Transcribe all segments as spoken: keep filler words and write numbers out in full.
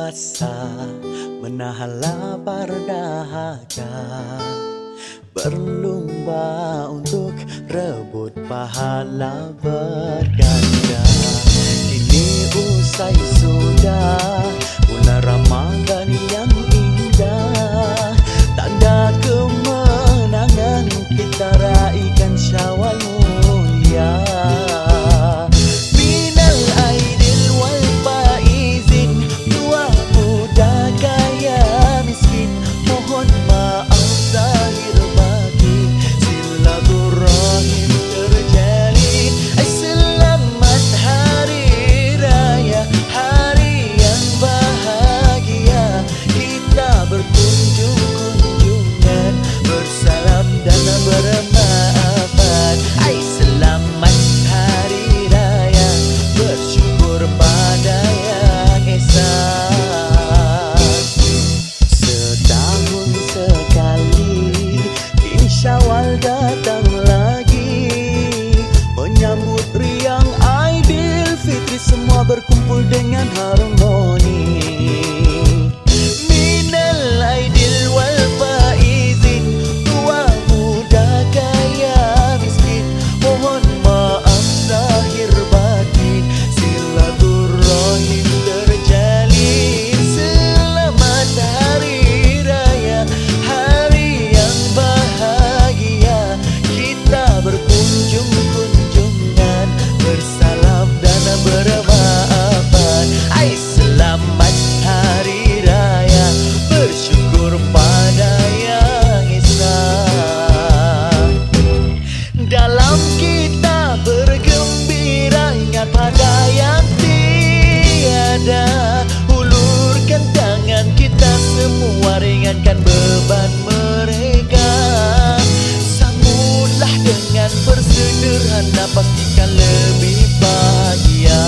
puasa, menahan lapar dahaga, berlomba untuk rebut pahala berganda. Kini usai sudah bulan Ramadan yang indah, tanda kemenangan kita raikan Syawal mulia. Minal aidil wal faizin, tua muda kaya miskin, mohon maaf zahir batin, silaturahim terjalin. Ay, selamat hari raya, hari yang bahagia, kita berkunjung-kunjungan, bersalam dan bermaafan. Ay, selamat hari raya, bersyukur pada yang esa. Setahun sekali kini Syawal datang lagi, menyambut riang Aidilfitri, semua berkumpul dengan harmoni. Minal aidil wal faizin, tua muda kaya miskin, mohon maaf zahir batin, silaturahim terjalin. Selamat hari raya, hari yang bahagia, kita berkunjung-kunjungan, bersalam dan bermaafan. Ay, selamat hari raya, bersyukur pada yang esa. Dalam kita bergembira, ingat pada yang tiada, hulurkan tangan kita semua, ringankan beban mereka. Sambutlah dengan bersederhana, pastikan lebih bahagia.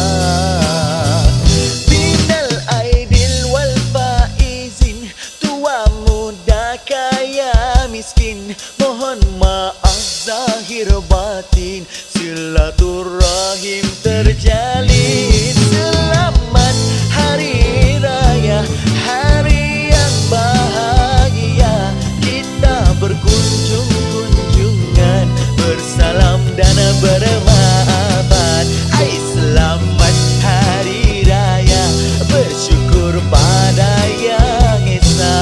Minal aidil wal faizin, tua muda kaya miskin, mohon maaf zahir batin, silaturahim terjalin. Selamat hari raya, hari yang bahagia, kita berkunjung-kunjungan, bersalam dan bermaafan. Ay, selamat hari raya, bersyukur pada yang esa.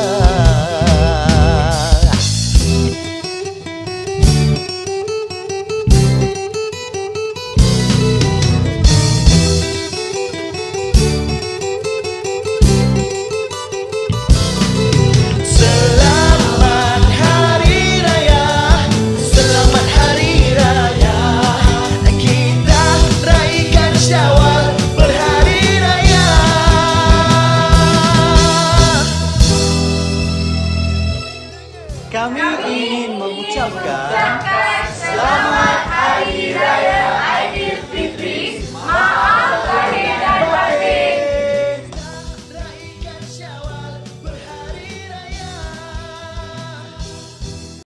Selamat hari raya, selamat hari raya, kita raikan Syawal berhari raya. Kami ingin mengucapkan Selamat Hari Raya Aidilfitri.